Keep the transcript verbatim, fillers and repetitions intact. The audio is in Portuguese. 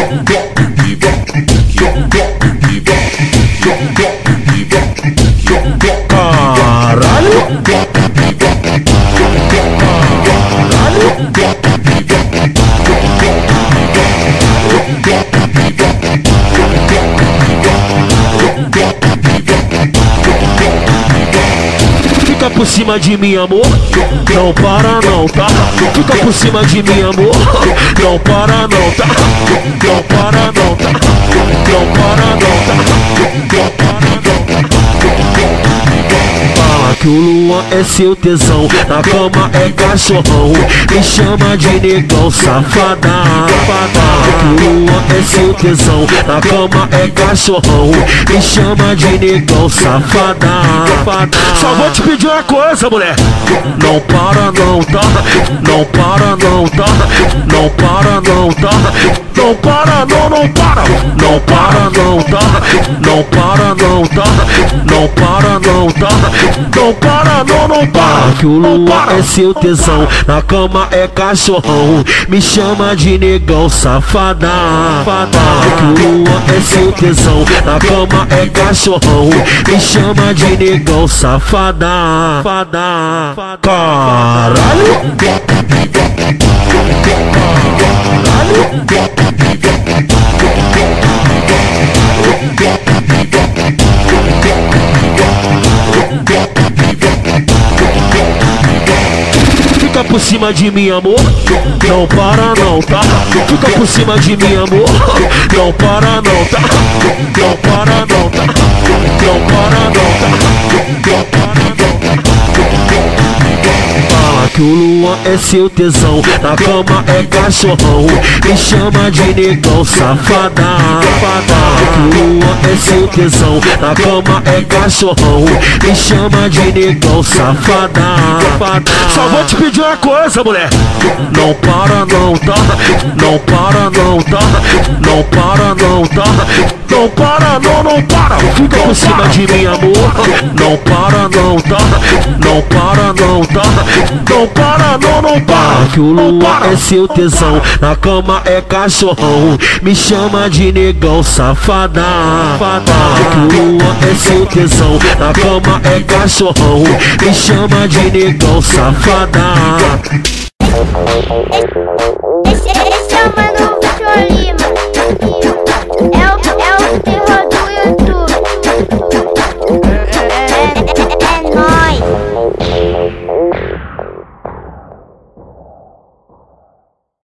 Fica por cima de mim, amor, não para não, tá? Fica por cima de mim, amor, não para não, tá? Não para não, tá? Não para não, tá? Não para não, tá? Fala que o Luan é seu tesão, na cama é cachorrão, me chama de negão safadão. Fala que o Luan é seu tesão, na cama é cachorrão, me chama de negão safadão. Só vou te pedir uma coisa, mulher, não para não, tá? Não para não, tá? Não para não, tá? Não para não, não para, não para não, tá? Não para não, tá? Não para não, tá? Não para não, não para. Que o Luan é seu tesão, na cama é cachorrão, me chama de negão safadão. Que o Luan é seu tesão, na cama é cachorrão, me chama de negão safadão. Caralho! Fica por cima de mim, amor, não para não, tá? Fica por cima de mim, amor, não para não, tá? Não para não, tá? Não para não, tá? Não para não, tá? Fala que o Luan é seu tesão, na cama é cachorrão, me chama de negão safadão. Fala que o Luan é seu tesão, na cama é cachorrão, me chama de negão safadão. Só vou te pedir uma coisa, mulher, não para não, tá? Não para não, tá? Não para não, tá? Não para não, não para. Fica por cima de mim, amor, não para não, tá? Não para não, tá? Não para não, não para. Que o Luan é seu tesão, na cama é cachorrão, me chama de negão safadão. Que o Luan é seu tesão, na cama é cachorrão, me chama de negão safadão.